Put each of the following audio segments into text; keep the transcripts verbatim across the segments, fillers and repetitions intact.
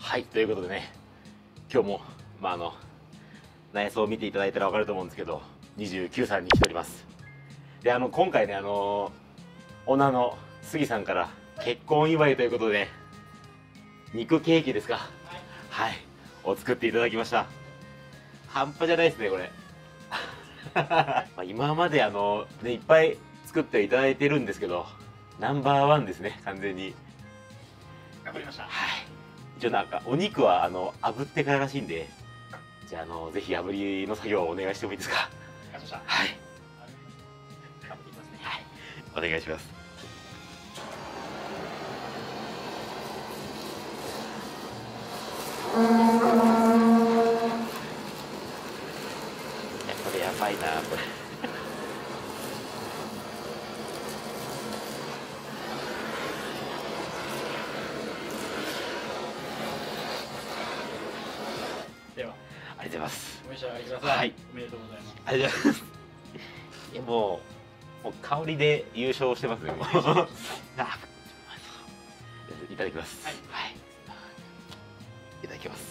はい、ということでね、今日も、まあ、あの内装を見ていただいたら分かると思うんですけど、にじゅうきゅうさんに来ております。で、あの今回ね、あのオーナーの杉さんから結婚祝いということで、ね、肉ケーキですか、はい、を作っていただきました。半端じゃないですねこれまあ今まであの、ね、いっぱい作っていただいてるんですけど、ナンバーワンですね、完全に。 頑張りました。 はい、一応なんかお肉はあの炙ってかららしいんで、じゃあ、あのぜひ炙りの作業をお願いしてもいいですか。 お願いしました。 はい、 頑張っていきますね。 はい、お願いします。いや、これやばいなこれでは、 ありがとうございます。 お召し上がりください。 はい、 おめでとうございます。 ありがとうございます。いや、もうもう香りで優勝してますねもうあ、いただきます。 はい、 はい、いただきます。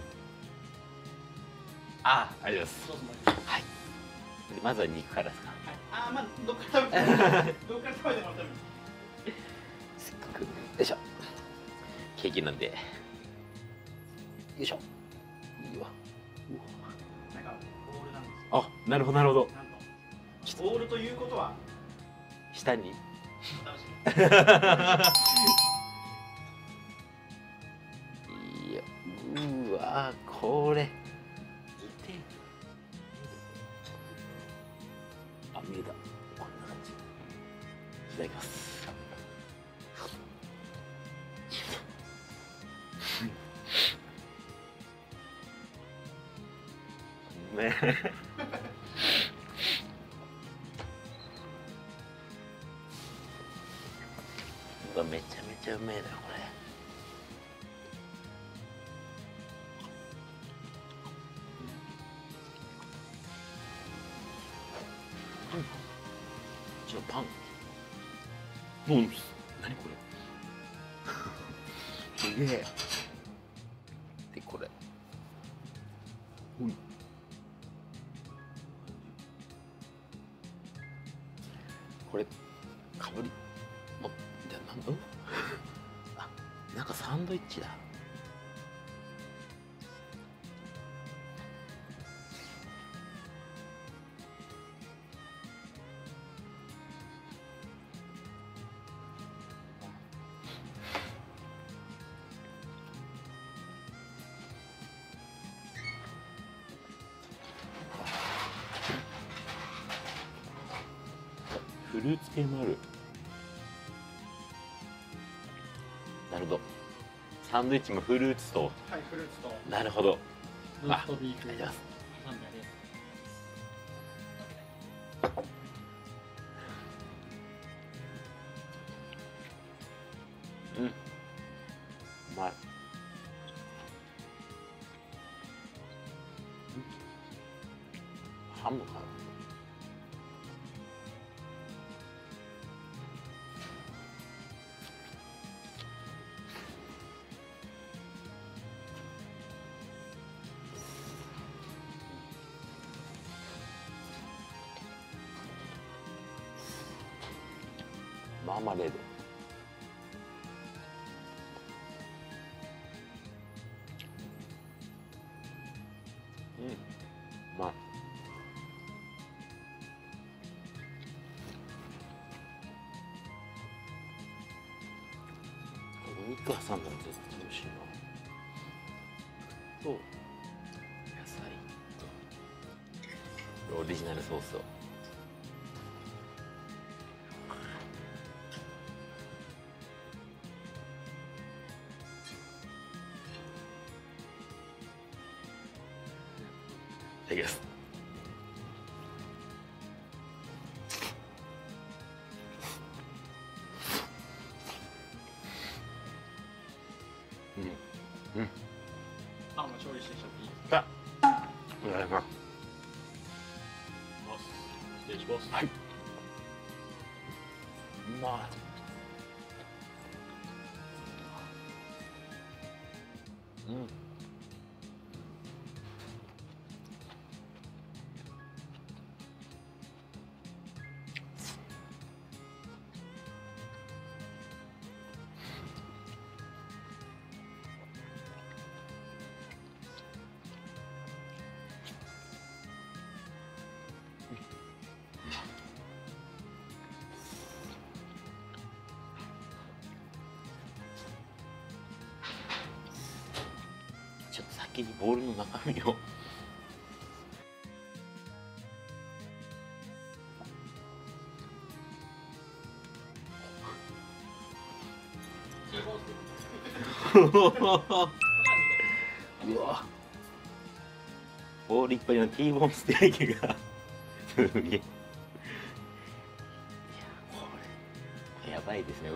あ、ありがとうございます。はい、まずは肉からですか。 はい、あー、まあ、どっから食べてもどっから食べてもらったらせっかく、よいしょ、ケーキなんで、よいしょ、いいわ。 なんかボールなんですよ。 あ、なるほどなるほど。 なんとボールということは下にお楽しみ。 いや、うわ、これ見て、あ、見えた、こんな感じ。いただきます。うめえうわ、めちゃめちゃうめえなこれ。うん、ちょパンもう、何これすげえ。でこれ、うん、これかぶりも、じゃあなんだ、あ、なんかサンドイッチだ。フルーツ系もある。なるほど、サンドイッチもフルーツと。 はい、フルーツとなるほど。 ローストビーフありがとうございます。 挟んでありうん、うまい。ハムかな。マーマレード。うん、うまい。お肉挟んだら絶対美味しいな。と野菜とオリジナルソースを。いただきます。うん、うん、 パンも調理してきちゃっていいですあ、お願いします。 か。失礼します。 はい、うまい。 うん。ちょっと先にボールの中身を。うわ、ボールいっぱいのティーボーンステーキがすげえ。いや、これやばいですね。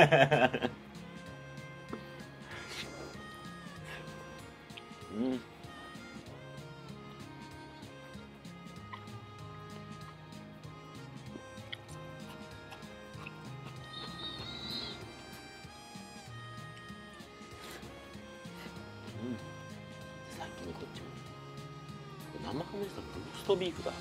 うん。さっきのこっちもこれ生ハムですか？ローストビーフだ。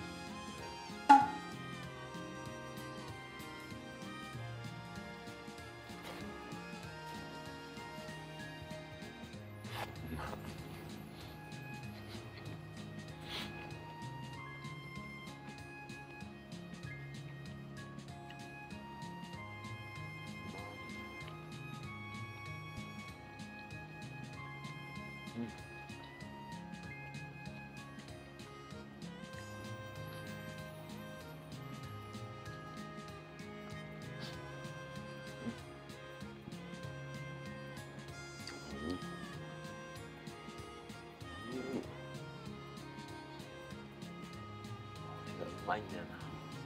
うまいんだよな。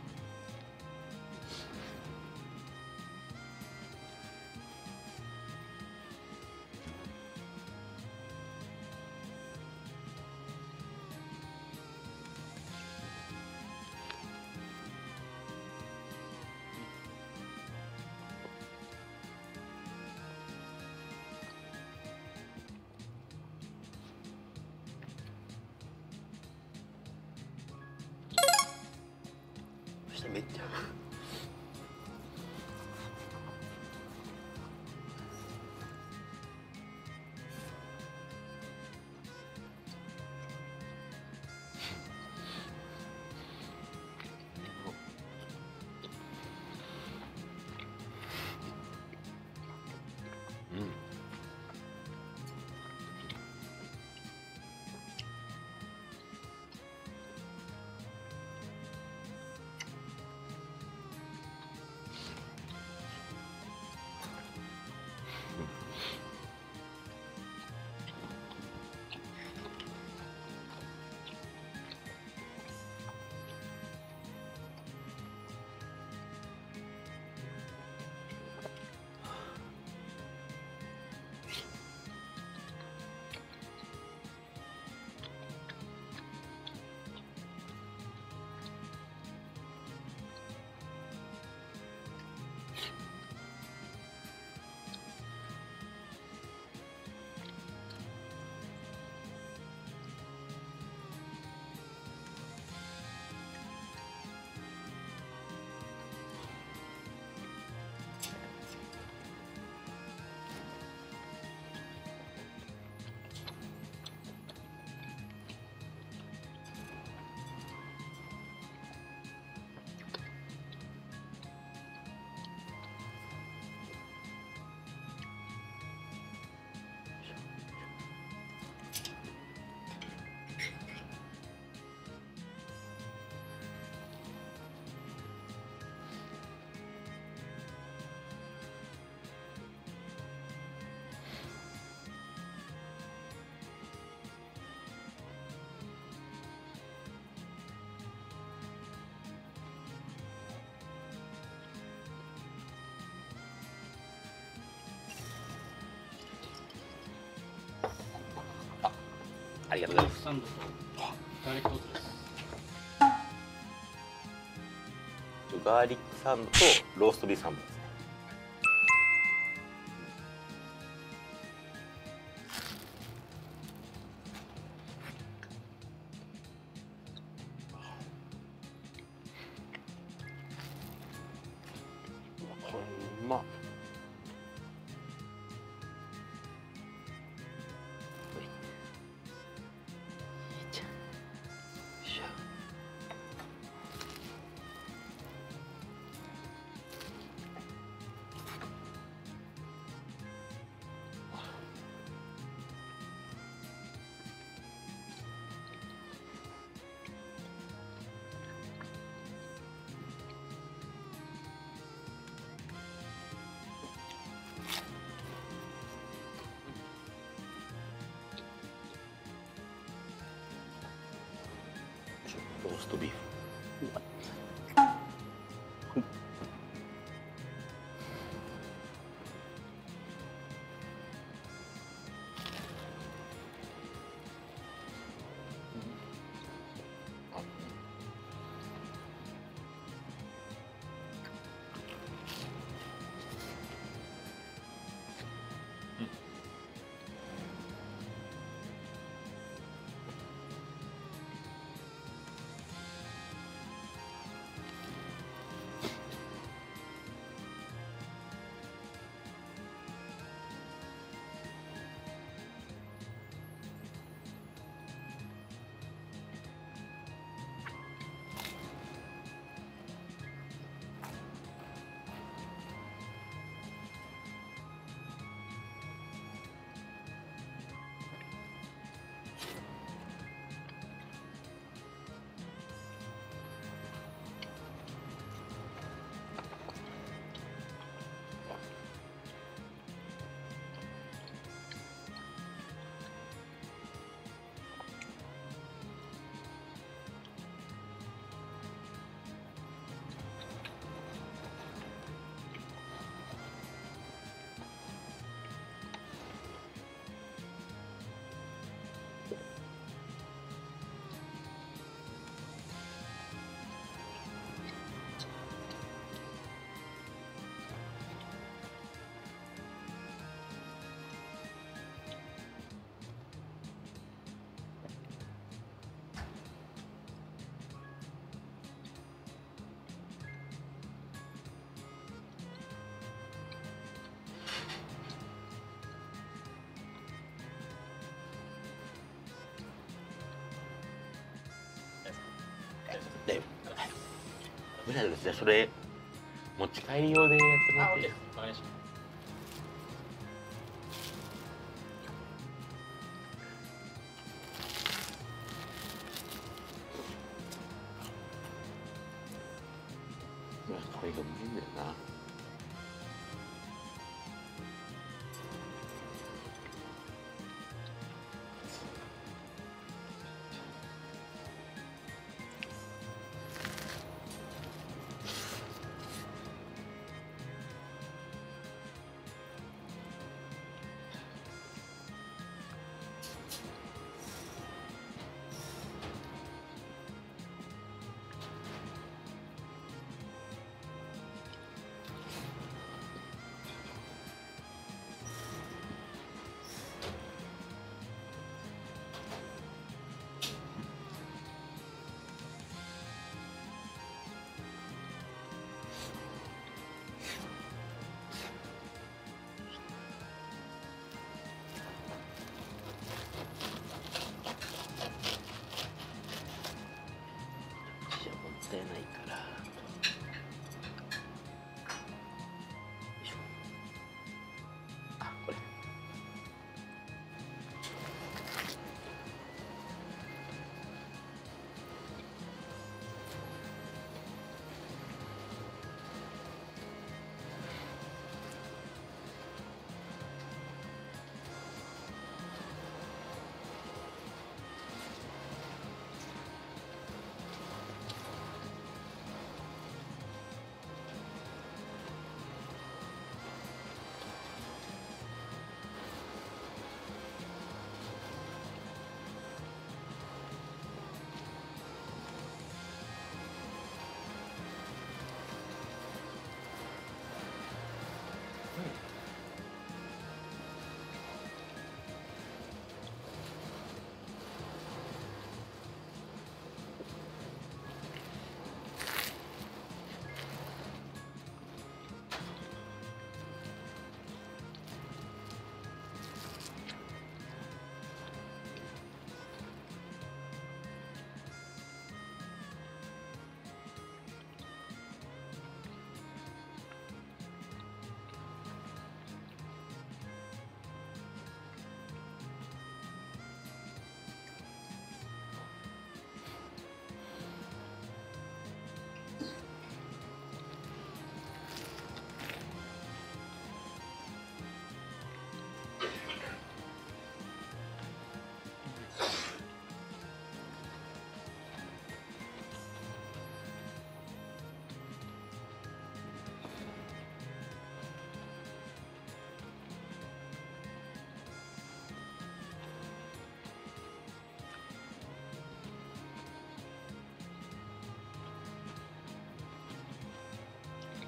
そしてめっちゃうん。ありがとうございます。 サンドとガーリックトーストです。 ガーリックサンドとローストビーフサンドですね。 まっ。ローストビーフ。で、無理なんですね。それ持ち帰り用でやってもらっていいですか。 わかりました。 うわ、これがうまいんだよな。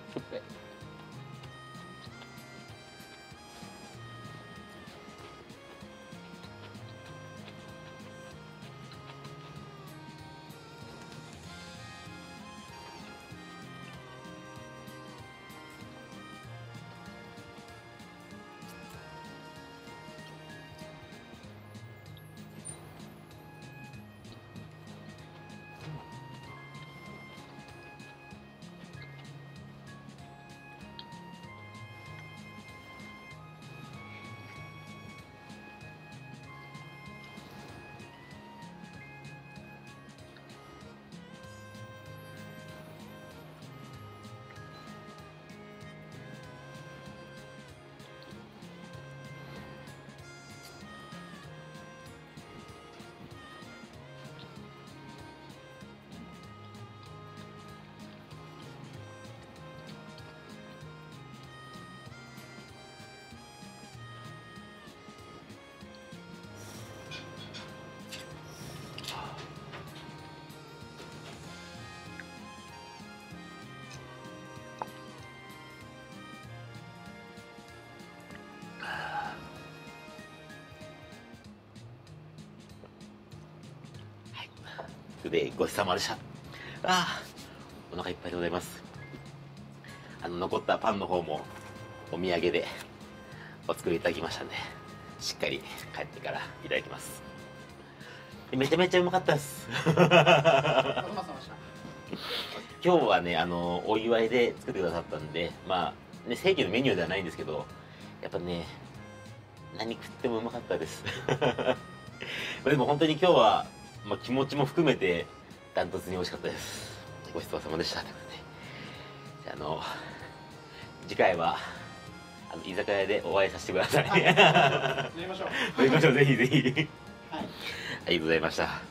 ででごちそうさまでした。ああ、お腹いっぱいでございます。あの残ったパンの方もお土産でお作りいただきましたんで、しっかり帰ってからいただきます。めちゃめちゃうまかったです。今日はね、あのお祝いで作ってくださったんで、まあね、正規のメニューではないんですけど、やっぱね、何食ってもうまかったです。でも本当に今日は、まあ、気持ちも含めてダントツに美味しかったです。ごちそうさまでした。ということで、じゃあ、あの次回はあの居酒屋でお会いさせてください。 はい、飲みましょう。 飲みましょう、ぜひぜひ。 はい、 ありがとうございました。